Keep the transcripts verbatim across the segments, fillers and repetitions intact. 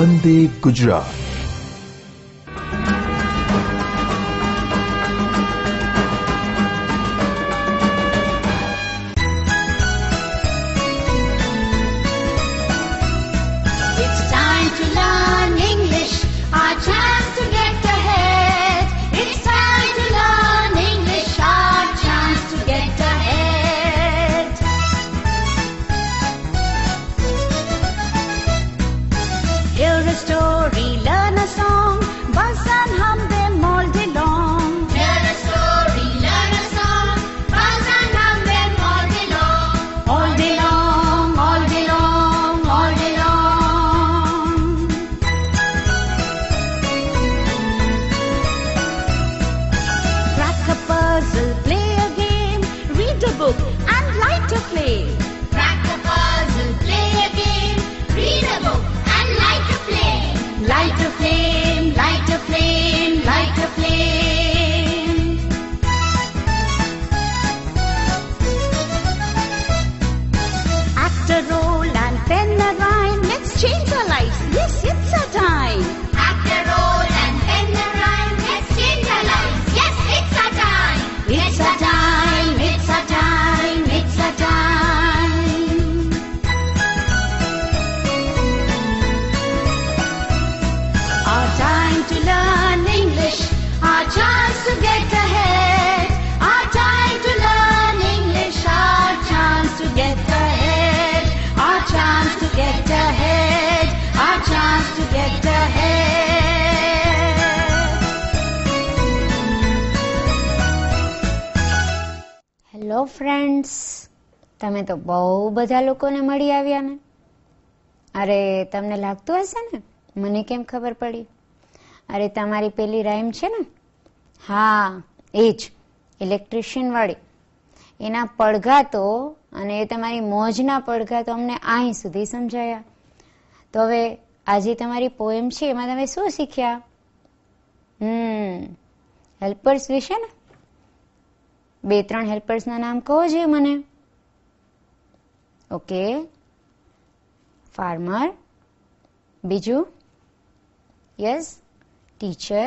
वंदे Gujarat. Hello friends, તમે તો બહુ બધા લોકોને મળી આવ્યા ને. અરે તમને લાગતું હશે ને મને કેમ ખબર પડી? અરે તમારી પેલી રાઈમ છે ને, હા એ જ ઇલેક્ટ્રિશિયન વાળી, એના પડઘા તો અને એ તમારી મોજના પડઘા તો અમને અહીં સુધી સમજાયા. તો હવે આજે તમારી પોએમ છે એમાં તમે શું શીખ્યા? હમ હેલ્પર્સ વિશે ને. બે ત્રણ હેલ્પર્સના નામ કહો જોઈએ મને. ઓકે, ફાર્મર, બીજું yes teacher,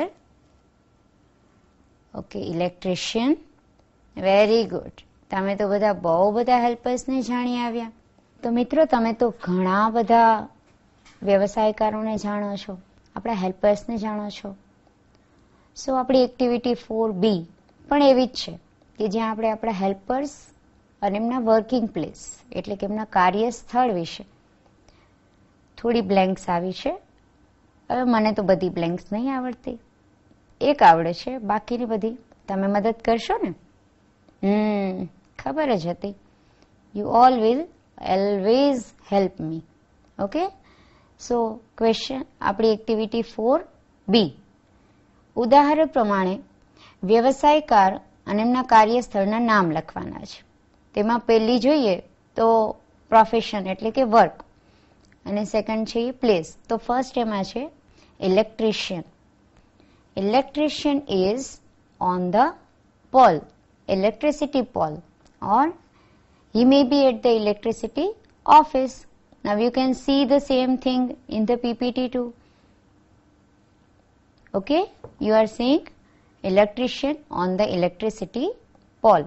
okay electrician, very good. તમે તો બધા બહુ બધા હેલ્પર્સને જાણી આવ્યા. તો મિત્રો તમે તો ઘણા બધા વ્યવસાયકારોને જાણો છો, આપણા હેલ્પર્સને જાણો છો. સો આપણી એક્ટિવિટી ફોર બી પણ એવી જ છે કે જ્યાં આપણે આપણા હેલ્પર્સ અને એમના વર્કિંગ પ્લેસ એટલે કે એમના કાર્યસ્થળ વિશે થોડી બ્લેન્ક્સ આવી છે. હવે મને તો બધી બ્લેન્ક્સ નહીં આવડતી, એક આવડે છે, બાકીની બધી તમે મદદ કરશો ને? હમ ખબર જ હતી. You all will always help me. Okay, so question આપણી એક્ટિવિટી ફોર બી. ઉદાહરણ પ્રમાણે વ્યવસાયકાર અને એમના કાર્યસ્થળના નામ લખવાના છે. તેમાં પહેલી જોઈએ તો પ્રોફેશન એટલે કે વર્ક, અને સેકન્ડ છે પ્લેસ. તો ફર્સ્ટ એમાં છે electrician. Electrician is on the pole, electricity pole, or he may be at the electricity office. Now you can see the same thing in the P P T too. Okay, you are seeing electrician on the electricity pole.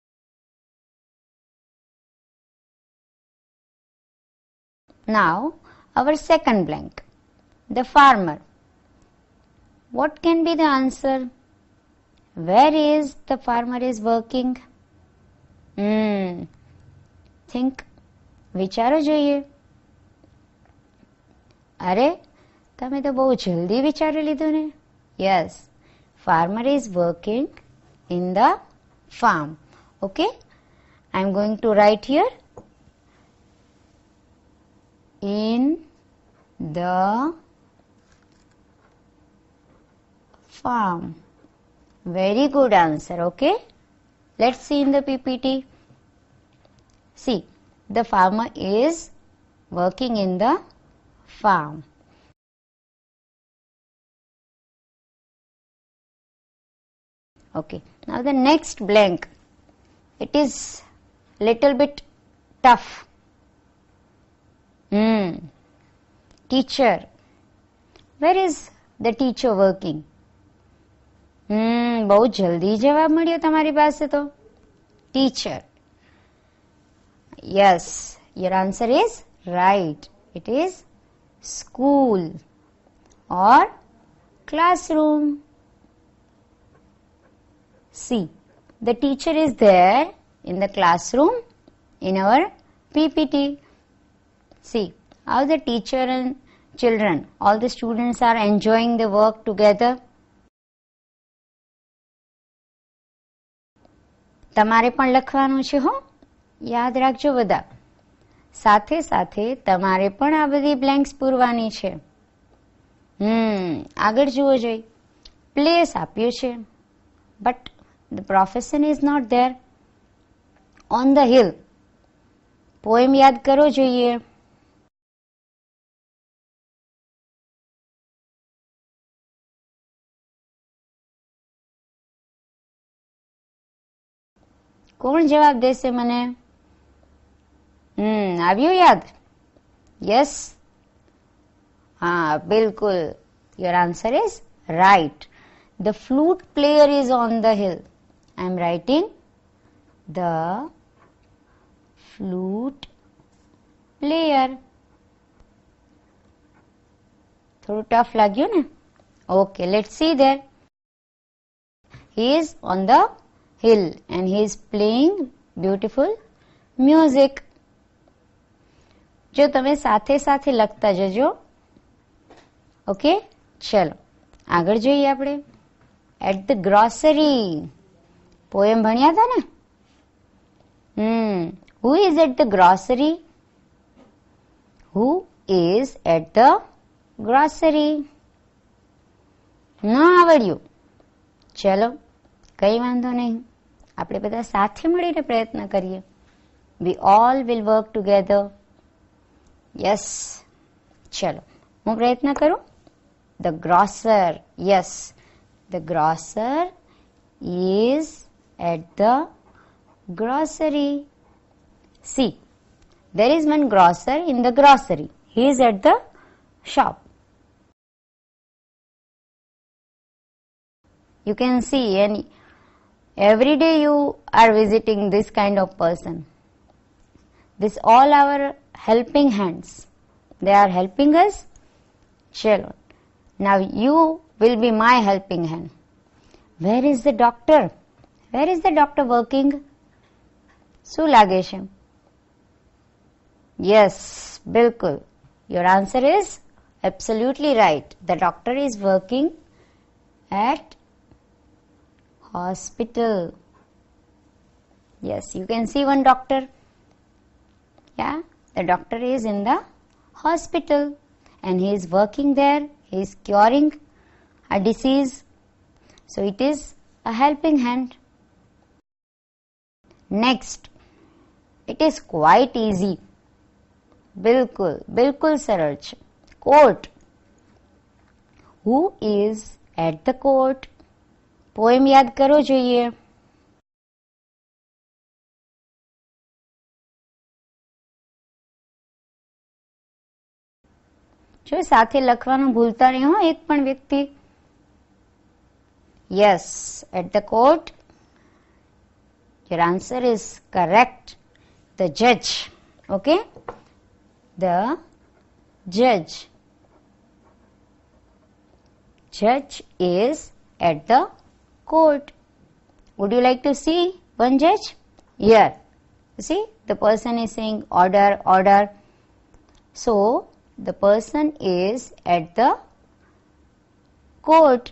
Now our second blank, the farmer. What can be the answer? Where is the farmer is working? Hmm, think, વિચારો જોઈએ. અરે તમે તો બહુ જલ્દી વિચારી લીધું ને. Yes, farmer is working in the farm. Okay, I am going to write here in the farm. Very good answer. Okay, let's see in the P P T. See, the farmer is working in the farm. Okay, now the next blank, it is little bit tough. Hmm, teacher. Where is the teacher working? હમ બહુ જલ્દી જવાબ મળ્યો તમારી પાસે તો. Teacher. Yes, your answer is right. It is school or classroom. See, the teacher is there in the classroom in our P P T. See how the teacher and children, all the students are enjoying the work together. તમારે પણ લખવાનું છે હો, યાદ રાખજો બધા. સાથે સાથે તમારે પણ આ બધી બ્લેન્ક્સ પૂરવાની છે. હમ આગળ જુઓ જોઈ. પ્લેસ આપ્યું છે, but the professor is not there. On the hill. Poem યાદ કરો જોઈએ. કોણ જવાબ દેશે મને? હમ આવ્યું યાદ? યસ. હા બિલકુલ. Your answer is right. The flute player is on the hill. I am writing the flute player. થોડું ટફ લાગ્યું ને? Okay, let's see there. He is on the hill and he is playing beautiful music. જો તમે સાથે સાથે લખતા જજો. Okay, ચલો આગળ જોઈએ આપણે. At the grocery. પોએમ ભણ્યા હતા ને? Hmm who is at the grocery? Who is at the grocery? ન આવડ્યું? ચલો કઈ વાંધો નહીં, આપણે બધા સાથે મળીને પ્રયત્ન કરીએ. We all will work together. Yes, ચલો હું પ્રયત્ન કરું. The grocer. Yes, the grocer is at the grocery. See, there is one grocer in the grocery. He is at the shop. You can see, and every day you are visiting this kind of person. This all our helping hands. They are helping us. Chalo. Now you will be my helping hand. Where is the doctor? Where is the doctor working? શું લાગે છે? Yes, bilkul. Your answer is absolutely right. The doctor is working at hospital. Yes, you can see one doctor. Yeah, the doctor is in the hospital and he is working there. He is curing a disease. So it is a helping hand. Next, it is quite easy. Bilkul, bilkul સરળ છે. Court. Who is at the court? Poem યાદ કરો જોઈએ. જો સાથે લખવાનું ભૂલતા નહીં હો એક પણ વ્યક્તિ. Yes, at the court. Your answer is correct. The જજ. ઓકે, ધ જજ. જજ is at the court. Would you like to see one judge? Here. See, the person is saying order, order. So, the person is at the court.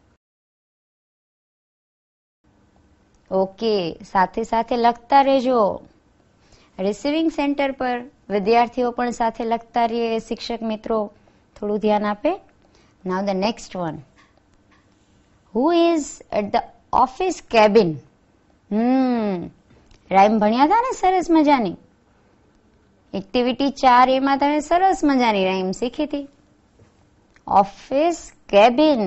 Okay, સાથે સાથે લખતા રહેજો. Receiving centre પર વિદ્યાર્થીઓ પણ સાથે લખતા રહીએ. શિક્ષક મિત્રો થોડું ધ્યાન આપે. Now the next one. Who is at the office cabin? Hmm, rhyme ભણ્યા હતા ને સરસ મજાની. એક્ટિવિટી ચાર એમાં તમે સરસ મજાની રાઈમ શીખી હતી. Office cabin.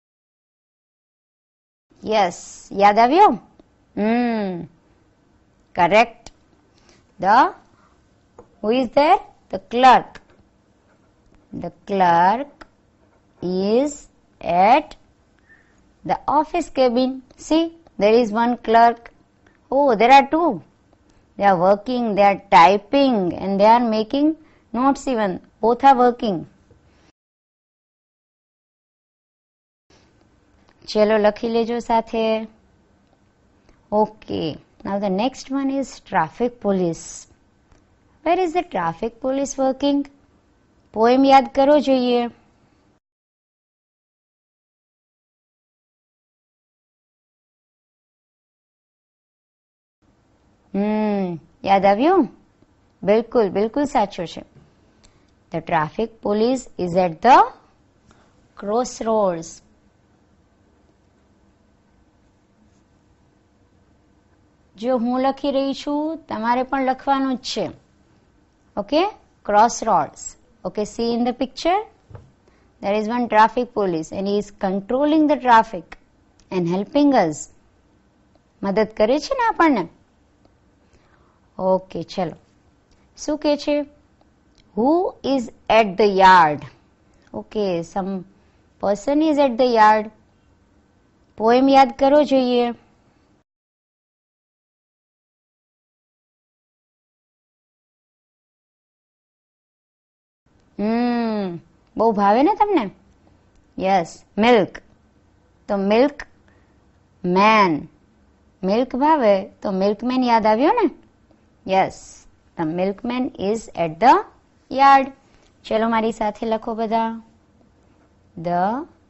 યસ, યાદ આવ્યો? હમ Correct. The, who is there? The clerk. The clerk is at the office cabin. See, there is one clerk. Oh, there are two. They are working, they are typing, and they are making notes even. Both are working. ચલો લખી લેજો સાથે. Okay. Now the next one is traffic police. Where is the traffic police working? Poem યાદ કરો જોઈએ. હમ યાદ આવ્યું? બિલકુલ બિલકુલ સાચું છે. The traffic police is at the crossroads. જો હું લખી રહી છું તમારે પણ લખવાનું જ છે. Okay, crossroads. Okay, see in the picture, there is one traffic police and he is controlling the traffic and helping us. મદદ કરે છે ને આપણને. ઓકે ચલો, શું કહે છે? Who is at the yard? Okay, some person is at the yard. Poem યાદ કરો જોઈએ. હમ બહુ ભાવે ને તમને? Yes, milk. તો મિલ્ક મેન, મિલ્ક ભાવે તો મિલ્કમેન યાદ આવ્યો ને? Yes, the milkman is at the yard. ચલો મારી સાથે લખો બધા. The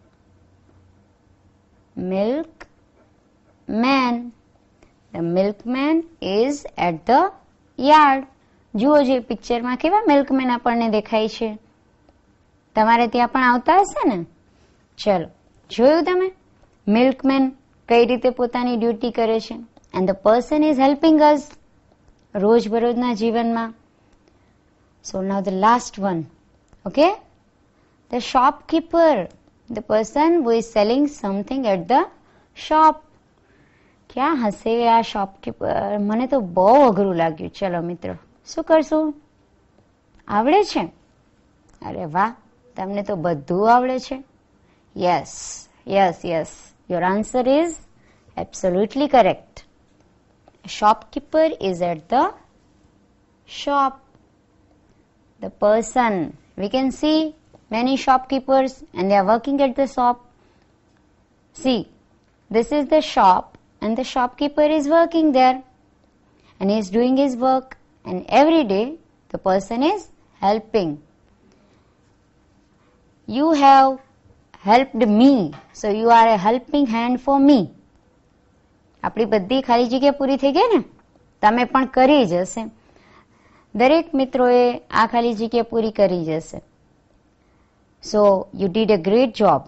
milkman, the milkman is at the yard. જુઓ જે પિક્ચરમાં કેવા મિલ્કમેન આપણને દેખાય છે. તમારે ત્યાં પણ આવતા હશે ને? ચલો, જોયું તમે મિલ્કમેન કઈ રીતે પોતાની ડ્યુટી કરે છે. And the person is helping us રોજબરોજના જીવનમાં. So now the last one. Okay, the shopkeeper, the person who is selling something at the shop. ક્યાં હશે આ શોપકીપર? મને તો બહુ અઘરું લાગ્યું. ચલો મિત્રો, શું કરશું? આવડે છે? અરે વાહ, તમને તો બધું આવડે છે. Yes yes yes, your answer is absolutely correct. Shopkeeper is at the shop. The person, we can see many shopkeepers and they are working at the shop. See, this is the shop and the shopkeeper is working there and he is doing his work, and every day the person is helping. You have helped me, so you are a helping hand for me. આપણી બધી ખાલી જગ્યા પૂરી થઈ ગઈ ને? તમે પણ કરી જશે. દરેક મિત્રોએ આ ખાલી જગ્યા પૂરી કરી જશે. So you did a great job.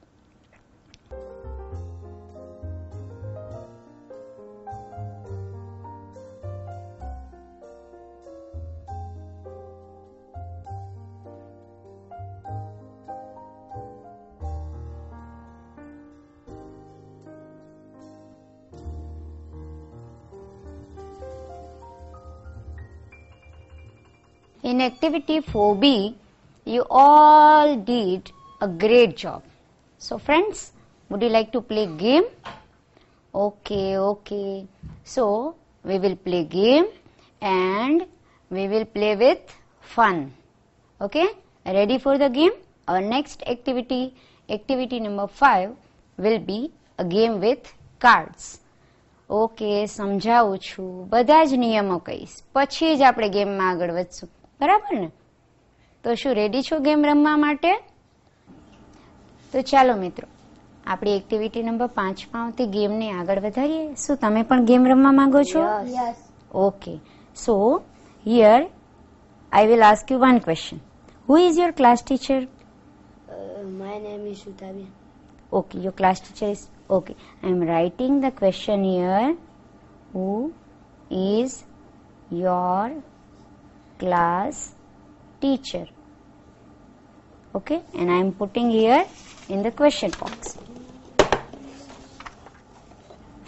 In activity four B, you all did a great job. So friends, would you like to play game? Okay, okay. So we will play game and we will play with fun. Okay, ready for the game? Our next activity, activity number five, will be a game with cards. Okay, સમજાવું છું. બધા જ નિયમો કહીશ, પછી જ આપણે ગેમમાં આગળ વધશું. બરાબર ને? તો શું રેડી છો ગેમ રમવા માટે? તો ચાલો મિત્રો, આપણી એક્ટિવિટી નંબર પાંચમાં આવતી ગેમને આગળ વધારીએ. શું તમે પણ ગેમ રમવા માંગો છો? Yes. Okay, so here I will ask you one question. Who is your class teacher? Uh, my name is Shutabia. Okay, your class teacher is okay. I am writing the question here. Who is your class teacher? Okay, and I am putting here in the question box.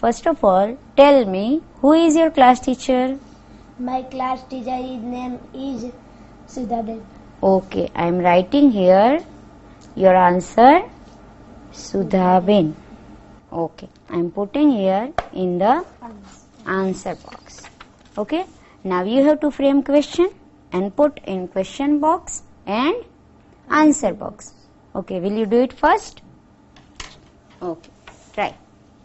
first of all, tell me, who is your class teacher? My class teacher his name is Sudhaben. Okay, I am writing here your answer, Sudhaben. Okay, I am putting here in the answer box. Okay, now you have to frame question and put in question box and answer box. Okay, will you do it first? Okay, try.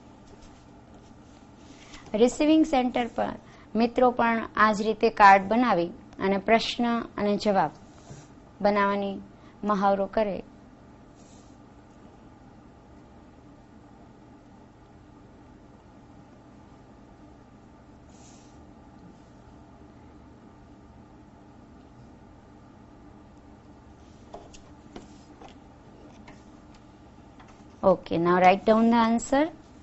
Receiving centre પર મિત્રો પણ આ જ રીતે card બનાવી અને પ્રશ્ન અને જવાબ બનાવવાની મહાવરો કરે. Okay, now write down the answer.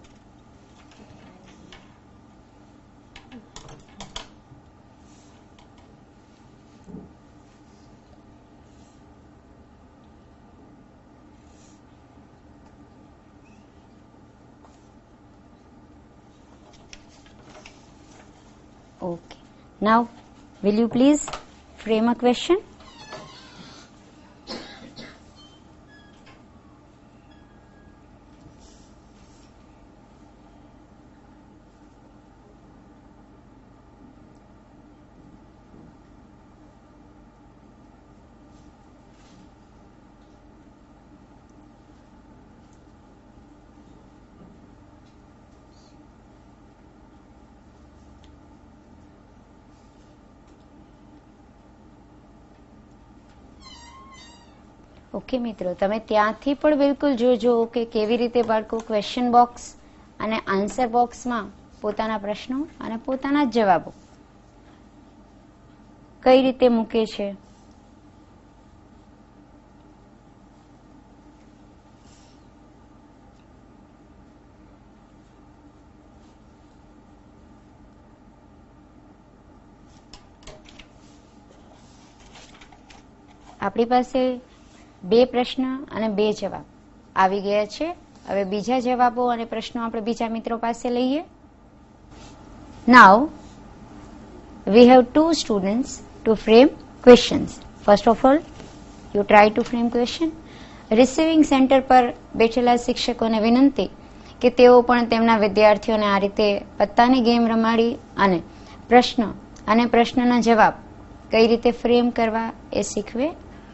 Okay, now will you please frame a question? Okay મિત્રો, તમે ત્યાંથી પણ બિલકુલ જોજો કે કેવી રીતે બાળકો ક્વેશ્ચન બોક્સ અને આન્સર બોક્સમાં પોતાના પ્રશ્નો અને પોતાના જવાબો કઈ રીતે મૂકે છે. આપણી પાસે બે પ્રશ્ન અને બે જવાબ આવી ગયા છે. હવે બીજા જવાબો અને પ્રશ્નો આપણે બીજા મિત્રો પાસે લઈએ. Now we have two students to frame questions. First of all, you try to frame question. Receiving center પર બેઠેલા શિક્ષકોને વિનંતી કે તેઓ પણ તેમના વિદ્યાર્થીઓને આ રીતે પત્તાની ગેમ રમાડી અને પ્રશ્ન અને પ્રશ્નના જવાબ કઈ રીતે ફ્રેમ કરવા એ શીખવે.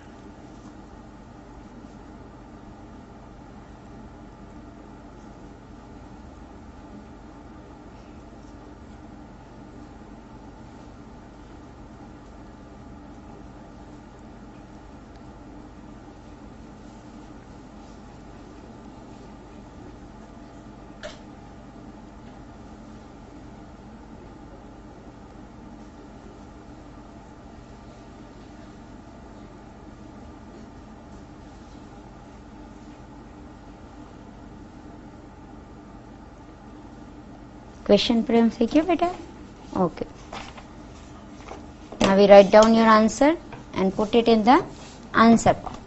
Question frame सीखिए बेटा. Okay. Now we write down your answer and put it in the answer box.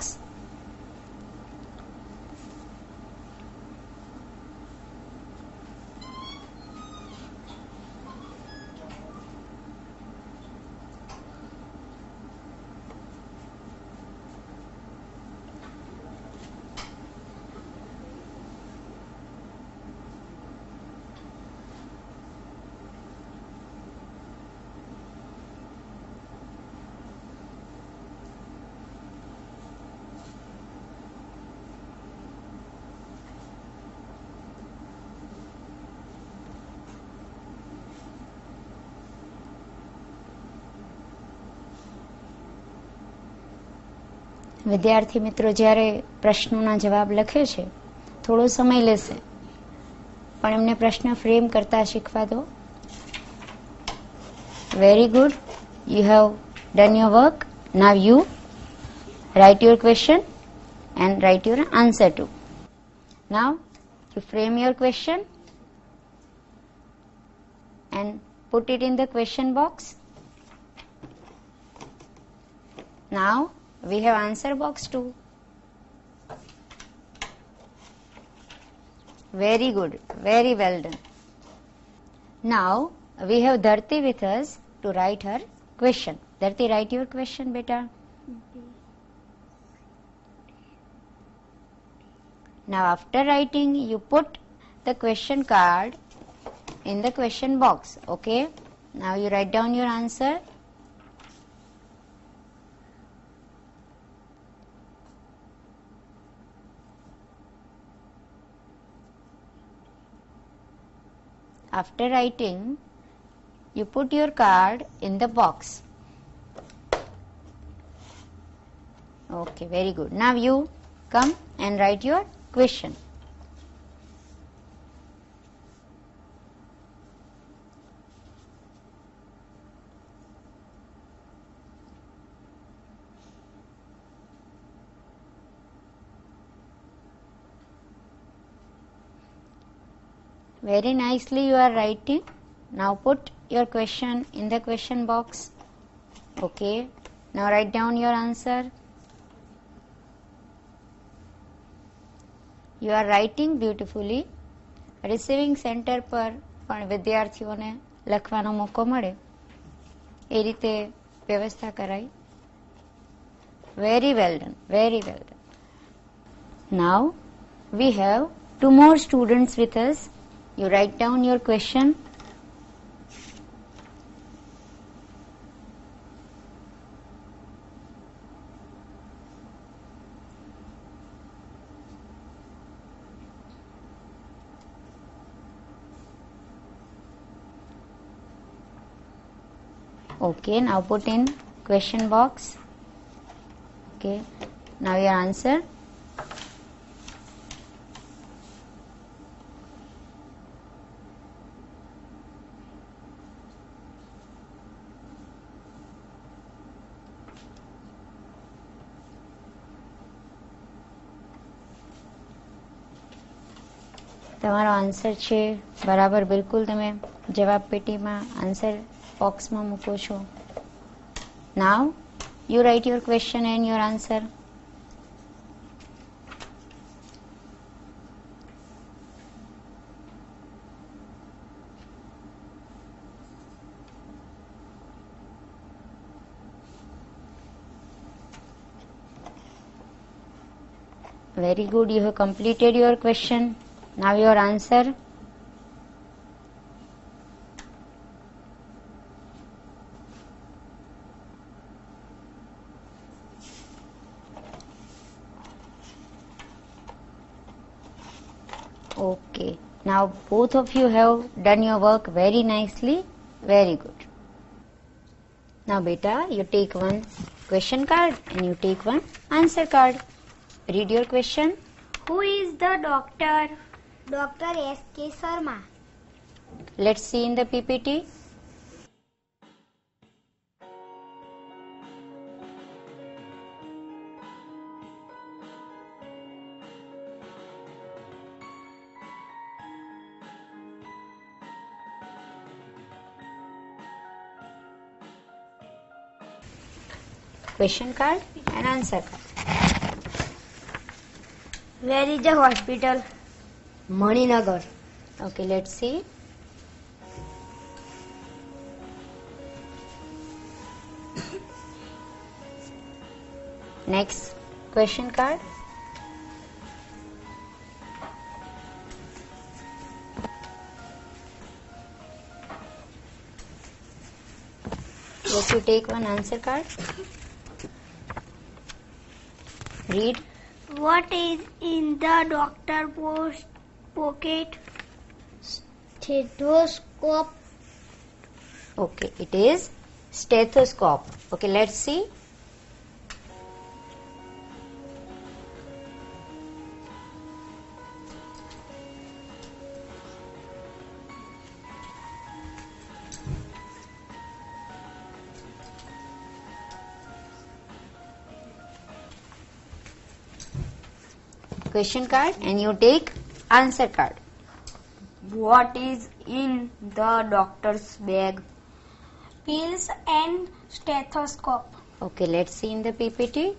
વિદ્યાર્થી મિત્રો જ્યારે પ્રશ્નોના જવાબ લખે છે થોડો સમય લેશે, પણ એમને પ્રશ્ન ફ્રેમ કરતા શીખવા દો. Very good, you have done your work. Now you write your question and write your answer too. Now you frame your question and put it in the question box. Now we have answer box too. Very good, very well done. Now we have Dharti with us to write her question. Dharti, write your question, beta. Now after writing, you put the question card in the question box. Okay. Now you write down your answer. After writing, you put your card in the box. Okay, very good. Now you come and write your question. Very nicely you are writing. Now put your question in the question box. Okay. Now write down your answer. You are writing beautifully. Receiving center પર પણ વિદ્યાર્થીઓને લખવાનો મોકો મળે એ રીતે વ્યવસ્થા કરાઈ. Very well done. Very well done. Now we have two more students with us. You write down your question. Okay, now put in question box. Okay, now your answer. તમારો આન્સર છે બરાબર, બિલકુલ તમે જવાબ પેટીમાં આન્સર બોક્સમાં મૂકો છો. Now you write your question and your answer. Very good, you have completed your question. Now your answer. Okay, now both of you have done your work very nicely. Very good. Now beta, you take one question card and you take one answer card. Read your question. Who is the doctor? Doctor S K Sharma. Let's see in the P P T. Question card and answer card. Where is the hospital? Maninagar. Okay, let's see. Next question card. Let you take one answer card. Read. What is in the doctor post pocket? Stethoscope. Okay, it is stethoscope. Okay, let's see. Question card and you take answer card. What is in the doctor's bag? Pills and stethoscope. Okay, let's see in the P P T.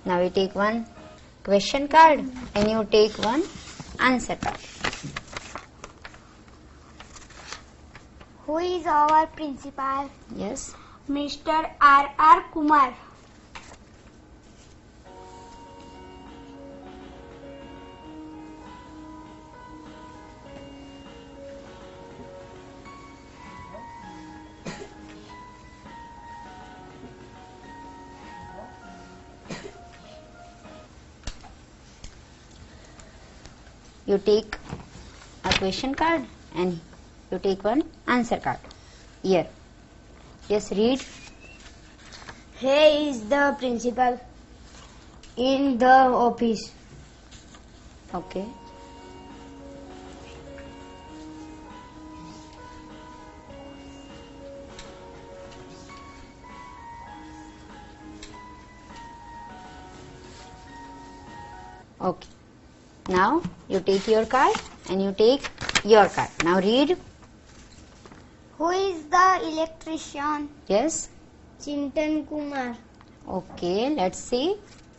Now you take one question card and you take one answer card. Who is our principal? Yes. Mister R R Kumar. You take a question card and you take one answer card. Here. Yes, read. He is the principal in the office. Okay. Okay. Now you take your card and you take your card. Now read. Who is the electrician? Yes. Chintan Kumar. Okay, let's see.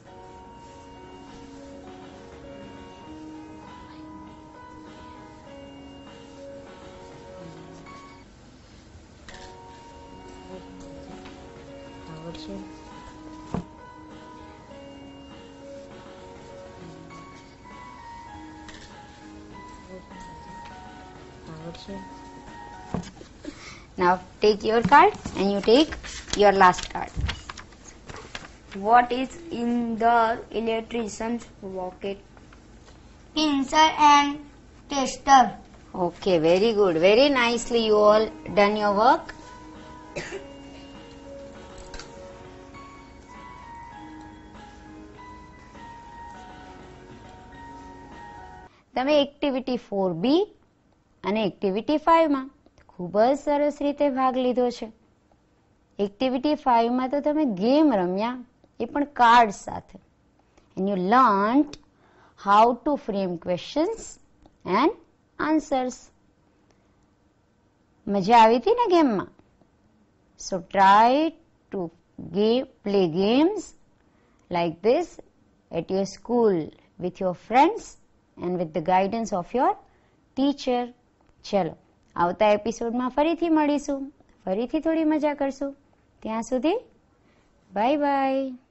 Now take your card and you take your last card. What is in the electrician's pocket? Pencil and tester. Okay, very good. Very nicely you all done your work. તમે activity four B અને activity ફાઇવમાં ખૂબ જ સરસ રીતે ભાગ લીધો છે. Activity ફાઇવમાં તો તમે ગેમ રમ્યા, એ પણ કાર્ડ સાથે. And you learnt how to frame questions and answers. મજા આવી હતી ને ગેમમાં? So try to play games like this at your school with your friends and with the guidance of your teacher. ચલો, આવતા એપિસોડમાં ફરીથી મળીશું, ફરીથી થોડી મજા કરશું. ત્યાં સુધી બાય બાય.